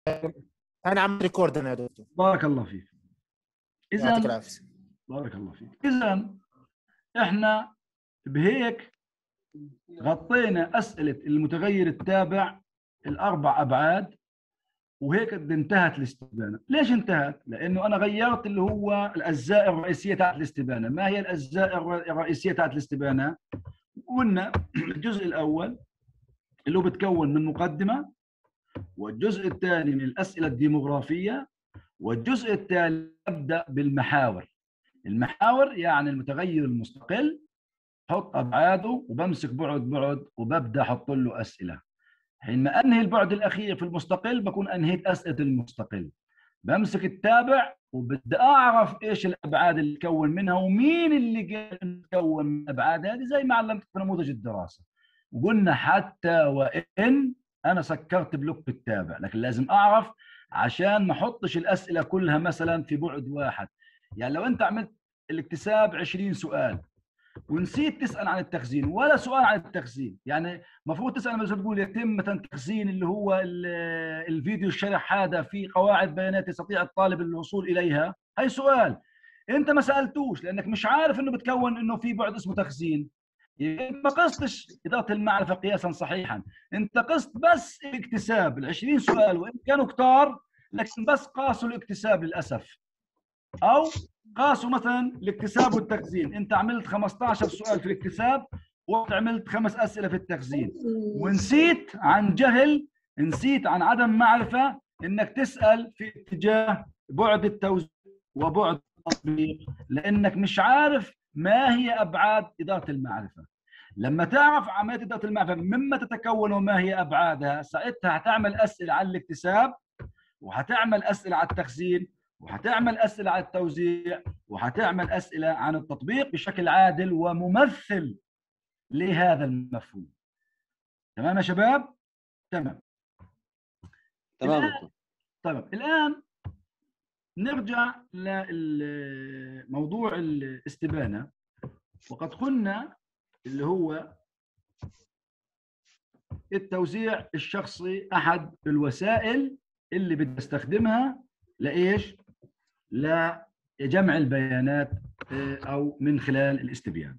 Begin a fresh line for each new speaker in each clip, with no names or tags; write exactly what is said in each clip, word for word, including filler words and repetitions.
انا عم ريكورد انا يا دكتور.
بارك الله فيك.
يعطيك
اذا
العافيه.
بارك الله فيك. اذا احنا بهيك غطينا اسئله المتغير التابع الاربع ابعاد، وهيك قد انتهت الاستبانه. ليش انتهت؟ لانه انا غيرت اللي هو الاجزاء الرئيسيه تاعت الاستبانه. ما هي الاجزاء الرئيسيه تاعت الاستبانه؟ قلنا الجزء الاول اللي هو بتكون من مقدمه، والجزء الثاني من الاسئله الديموغرافيه، والجزء الثالث يبدا بالمحاور. المحاور يعني المتغير المستقل، حط ابعاده وبمسك بعد بعد وببدا احط له اسئله. حينما انهي البعد الاخير في المستقل بكون انهيت اسئله المستقل. بمسك التابع وبدي اعرف ايش الابعاد اللي تكون منها ومين اللي قال تكون من الابعاد هذه، زي ما علمتك في نموذج الدراسه. وقلنا حتى وان انا سكرت بلوك التابع، لكن لازم اعرف عشان ما احطش الاسئله كلها مثلا في بعد واحد. يعني لو انت عملت الاكتساب عشرين سؤال ونسيت تسال عن التخزين ولا سؤال عن التخزين، يعني المفروض تسال مثلا تقول يتم مثلا تخزين اللي هو الفيديو الشرح هذا في قواعد بيانات يستطيع الطالب الوصول اليها، هي سؤال انت ما سالتوش لانك مش عارف انه بتكون انه في بعد اسمه تخزين. ما قصتش اداره المعرفه قياسا صحيحا، انت قست بس الاكتساب ال عشرين سؤال وان كانوا كتار لكن بس قاسوا الاكتساب للاسف، او قاسوا مثلا الاكتساب والتخزين. انت عملت خمسة عشر سؤال في الاكتساب وعملت خمس اسئله في التخزين، ونسيت عن جهل، نسيت عن عدم معرفه انك تسال في اتجاه بعد التوزيع وبعد التطبيق، لانك مش عارف ما هي ابعاد اداره المعرفه. لما تعرف عمليه اداره المعرفه مما تتكون وما هي ابعادها، ساعتها هتعمل اسئله عن الاكتساب، وهتعمل اسئله على التخزين، وهتعمل اسئله على التوزيع، وهتعمل اسئله عن التطبيق بشكل عادل وممثل لهذا المفهوم. تمام يا شباب؟ تمام.
تمام دكتور.
طيب الان نرجع لموضوع الاستبانه. وقد قلنا اللي هو التوزيع الشخصي احد الوسائل اللي بتستخدمها لايش؟ لجمع البيانات او من خلال الاستبيان.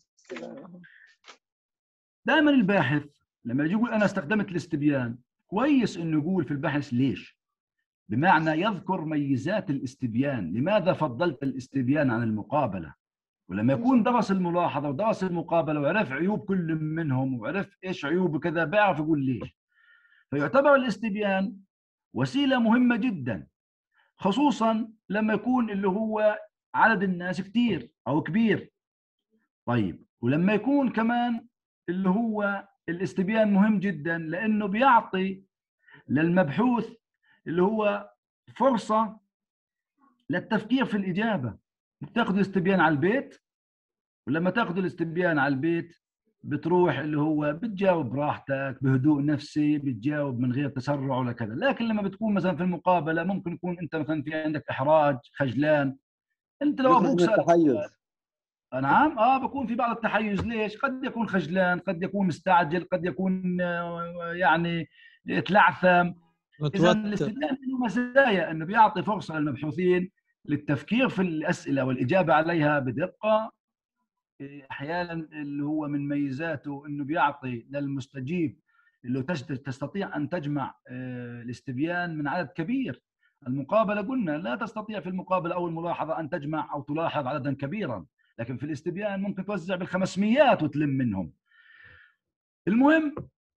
دائما الباحث لما يجي يقول انا استخدمت الاستبيان، كويس انه يقول في البحث ليش، بمعنى يذكر ميزات الاستبيان، لماذا فضلت الاستبيان عن المقابله. ولما يكون درس الملاحظه ودرس المقابله وعرف عيوب كل منهم وعرف ايش عيوب كذا، بيعرف يقول ليش. فيعتبر الاستبيان وسيله مهمه جدا، خصوصا لما يكون اللي هو عدد الناس كتير او كبير. طيب ولما يكون كمان اللي هو الاستبيان مهم جدا لانه بيعطي للمبحوث اللي هو فرصه للتفكير في الاجابه. بتاخذ الاستبيان على البيت، ولما تاخذ الاستبيان على البيت بتروح اللي هو بتجاوب براحتك بهدوء نفسي، بتجاوب من غير تسرع ولا كذا. لكن لما بتكون مثلا في المقابله ممكن يكون انت مثلا في عندك احراج، خجلان. انت لو ابوك سالك
التحيز.
نعم اه بكون في بعض التحيز. ليش؟ قد يكون خجلان، قد يكون مستعجل، قد يكون يعني يتلعثم. اذا الاستبيان له مزايا انه بيعطي فرصه للمبحوثين للتفكير في الاسئله والاجابه عليها بدقه. احيانا اللي هو من ميزاته انه بيعطي للمستجيب اللي تستطيع ان تجمع الاستبيان من عدد كبير. المقابله قلنا لا تستطيع في المقابله او الملاحظه ان تجمع او تلاحظ عددا كبيرا، لكن في الاستبيان ممكن توزع بالخمسميات وتلم منهم. المهم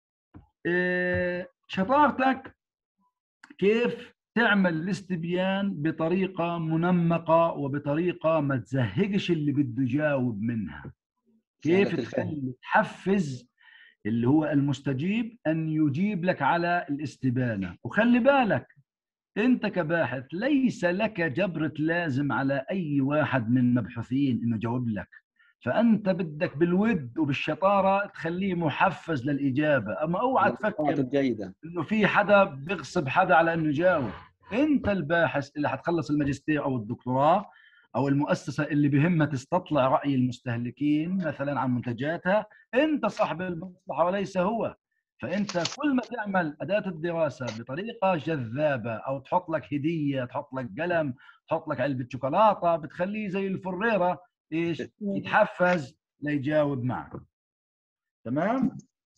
شطارتك كيف تعمل الاستبيان بطريقه منمقه وبطريقه ما تزهقش اللي بده يجاوب منها. كيف تخلي تحفز اللي هو المستجيب ان يجيب لك على الاستبانه. وخلي بالك انت كباحث ليس لك جبرة لازم على اي واحد من المبحوثين انه يجاوب لك، فانت بدك بالود وبالشطاره تخليه محفز للاجابه. اما اوعى تفكر انه في حدا بيغصب حدا على انه يجاوب. انت الباحث اللي حتخلص الماجستير او الدكتوراه، او المؤسسه اللي بهمها تستطلع راي المستهلكين مثلا عن منتجاتها، انت صاحب المصلحه وليس هو. فانت كل ما تعمل اداه الدراسه بطريقه جذابه، او تحط لك هديه، تحط لك قلم، تحط لك علبه شوكولاته، بتخليه زي الفريره ايش يتحفز ليجاوب معك. تمام.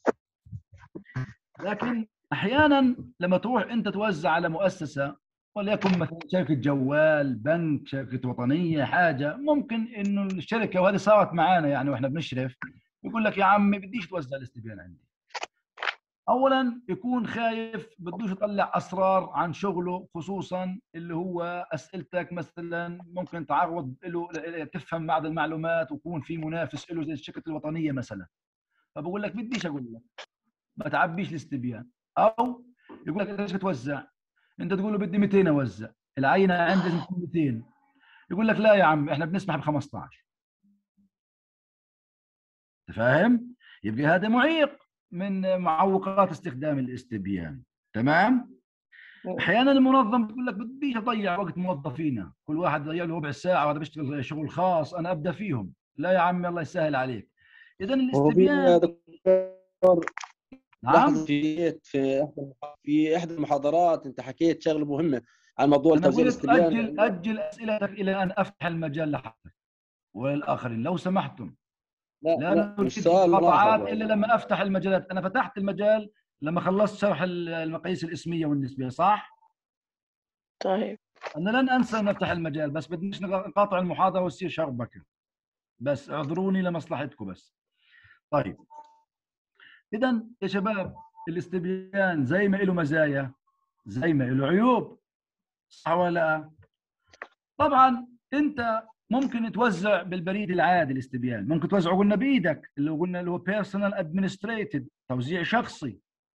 لكن احيانا لما تروح انت توزع على مؤسسه، وليكن مثلا شركه جوال، بنك، شركه وطنيه، حاجه، ممكن انه الشركه، وهذه صارت معانا يعني واحنا بنشرف، يقول لك يا عمي بديش توزع الاستبيان عندي. اولا يكون خايف، بدوش يطلع اسرار عن شغله، خصوصا اللي هو اسئلتك مثلا ممكن تعرض له تفهم بعض المعلومات ويكون في منافس له زي الشركه الوطنيه مثلا، فبقول لك بديش اقول لك ما تعبيش الاستبيان. او يقول لك انت ايش توزع؟ انت تقول له بدي مئتين اوزع، العينه عندي لازم تكون مئتين، يقول لك لا يا عم احنا بنسمح ب خمسطعش. انت فاهم؟ يبقى هذا معيق من معوقات استخدام الاستبيان. تمام. احيانا المنظم بيقول لك بديش اضيع وقت موظفينا، كل واحد ضيع له ربع ساعه وهذا بيشتغل شغل خاص انا ابدا فيهم. لا يا عمي الله يسهل عليك. اذا
هو في
الاستبيان.
دكتور
نعم.
لاحظ في في في احدى المحاضرات انت حكيت شغله مهمه عن موضوع
انا
توزيع
قلت
الاستبيان
اجل
لانه
اجل اسئلتك الى ان افتح المجال لحضرتك وللاخرين لو سمحتم.
لا
لا
لا
نريد
مش سؤال
مقاطعات
ملاحظه.
الا لما افتح المجالات. انا فتحت المجال لما خلصت شرح المقاييس الاسميه والنسبيه، صح؟
طيب.
انا لن انسى ان افتح المجال، بس بدناش نقاطع المحاضره وتصير شربكه. بس اعذروني لمصلحتكم بس. طيب. اذا يا شباب الاستبيان زي ما له مزايا زي ما له عيوب، صح ولا لا؟ طبعا انت ممكن توزع بالبريد العادي الاستبيان، ممكن توزعه قلنا بايدك اللي قلنا اللي هو بيرسونال ادمنستريتد، توزيع شخصي.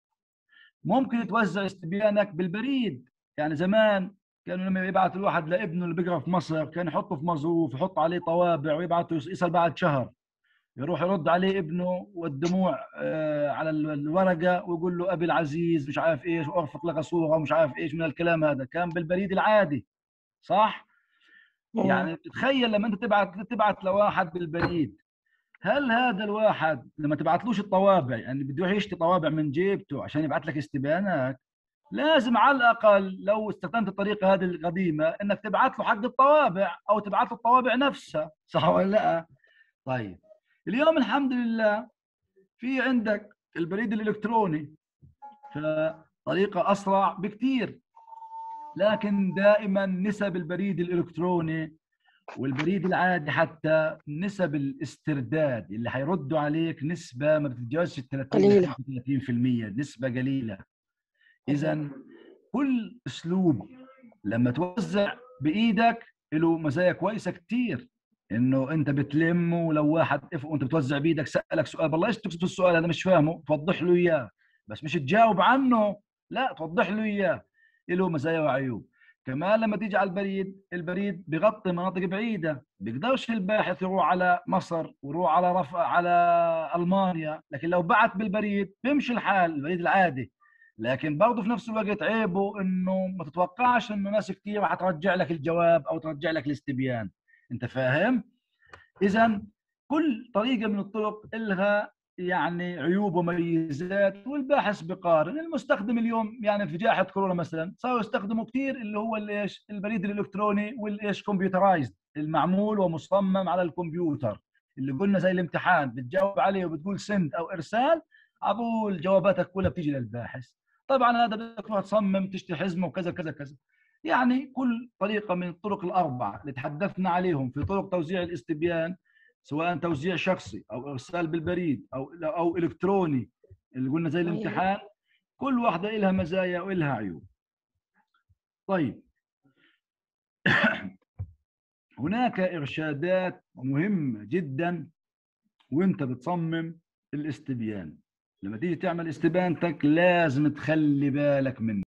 ممكن توزع استبيانك بالبريد، يعني زمان كانوا لما يبعث الواحد لابنه اللي بيقرا في مصر كان يحطه في مظروف يحط عليه طوابع ويبعثه يسال بعد شهر، يروح يرد عليه ابنه والدموع آه على الورقه ويقول له ابي العزيز مش عارف ايش وارفق لك صوره ومش عارف ايش من الكلام هذا، كان بالبريد العادي، صح؟ يعني تخيل لما انت تبعت تبعت لواحد بالبريد، هل هذا الواحد لما تبعتلوش الطوابع يعني بده يروح يشتري طوابع من جيبته عشان يبعت لك استبيانات؟ لازم على الاقل لو استخدمت الطريقه هذه القديمه انك تبعت له حق الطوابع او تبعت له الطوابع نفسها، صح ولا لا؟ طيب اليوم الحمد لله في عندك البريد الالكتروني، فطريقه اسرع بكثير. لكن دائما نسب البريد الالكتروني والبريد العادي حتى نسب الاسترداد اللي حيردوا عليك نسبه ما بتتجاوزش ال ثلاثين ل خمسة وثلاثين بالمئة، نسبه قليله. اذا كل اسلوب لما توزع بايدك له مزايا كويسه كثير، انه انت بتلم، ولو واحد وانت بتوزع بايدك سالك سؤال والله ايش تقصد السؤال هذا مش فاهمه توضح له اياه، بس مش تجاوب عنه، لا توضح له اياه. له مزايا وعيوب. كمان لما تيجي على البريد، البريد بغطي مناطق بعيده، بيقدرش الباحث يروح على مصر ويروح على رفع على المانيا، لكن لو بعت بالبريد بيمشي الحال البريد العادي. لكن برضه في نفس الوقت عيبه انه ما تتوقعش انه ناس كثير راح ترجع لك الجواب او ترجع لك الاستبيان. انت فاهم؟ اذا كل طريقه من الطرق لها يعني عيوب ومميزات، والباحث بقارن. المستخدم اليوم يعني في جائحه كورونا مثلا صاروا يستخدموا كثير اللي هو الايش البريد الالكتروني والايش كمبيوترايزد، المعمول ومصمم على الكمبيوتر، اللي قلنا زي الامتحان بتجاوب عليه وبتقول سند او ارسال، عبول جواباتك كلها بتيجي للباحث. طبعا هذا بدك تروح تصمم تشتري حزمه وكذا كذا كذا. يعني كل طريقه من الطرق الاربعه اللي تحدثنا عليهم في طرق توزيع الاستبيان، سواء توزيع شخصي او ارسال بالبريد او او الكتروني اللي قلنا زي الامتحان، كل واحده لها مزايا ولها عيوب. طيب هناك ارشادات مهمه جدا وانت بتصمم الاستبيان. لما تيجي تعمل استبانتك لازم تخلي بالك منه.